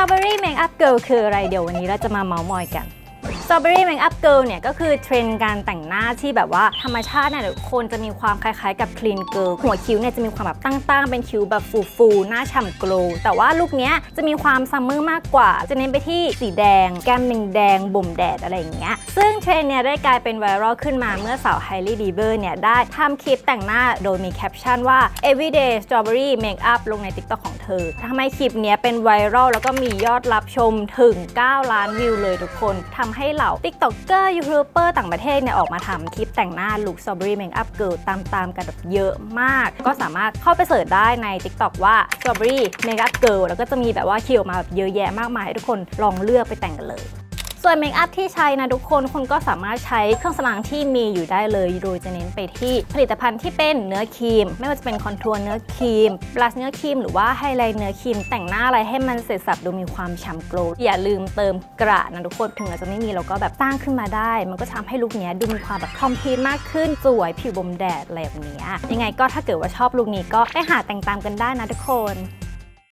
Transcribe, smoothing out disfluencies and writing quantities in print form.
Strawberry Makeup Girl คืออะไรเดี๋ยววันนี้เราจะมาเมาท์มอยกัน Strawberry Makeup Girl เนี่ยก็คือเทรนด์การแต่งหน้าที่แบบว่าธรรมชาติเนี่ยทุกคนจะมีความคล้ายๆกับ Clean Girl หัวคิ้วเนี่ยจะมีความแบบตั้งๆเป็นคิ้วแบบฟูๆหน้าฉ่ำโกลว์แต่ว่าลุคเนี้ยจะมีความซัมเมอร์มากกว่าจะเน้นไปที่สีแดงแก้มแดงบ่มแดดอะไรอย่างเงี้ยซึ่งเทรนด์เนี่ยได้กลายเป็นไวรัลขึ้นมาเมื่อสาว Hailey Bieber เนี่ยได้ทำคลิปแต่งหน้าโดยมีแคปชั่นว่า Everyday Strawberry Makeup ลงใน TikTok ของเธอทำให้คลิปเนี้ยเป็นไวรัลแล้วก็มียอดรับชมถึง9 ล้านวิวเลยทุกคนทำให้เหล่า TikToker ยูทูบเบอร์ต่างประเทศเนี่ยออกมาทำคลิปแต่งหน้าลุค Strawberry Makeup Girl ตามกันแบบเยอะมากก็สามารถเข้าไปเสิร์ชได้ใน TikTok ว่า Strawberry Makeup Girl แล้วก็จะมีแบบว่าคิวมาแบบเยอะแยะมากมายให้ทุกคนลองเลือกไปแต่งกันเลยส่วนเมคอัพที่ใช้นะทุกคนก็สามารถใช้เครื่องสำอางที่มีอยู่ได้เลยโดยจะเน้นไปที่ผลิตภัณฑ์ที่เป็นเนื้อครีมไม่ว่าจะเป็นคอนทัวร์เนื้อครีมบลัชเนื้อครีมหรือว่าไฮไลท์เนื้อครีมแต่งหน้าอะไรให้มันเสร็จสับดูมีความฉ่ำโกลว์อย่าลืมเติมกระนะทุกคนถึงอาจจะไม่มีเราก็แบบสร้างขึ้นมาได้มันก็ทำให้ลุคนี้ดูมีความแบบคอมพลีทมากขึ้นสวยผิวบ่มแดดอะไรแบบนี้ยังไงก็ถ้าเกิดว่าชอบลุคนี้ก็ไปหาแต่งตามกันได้นะทุกคน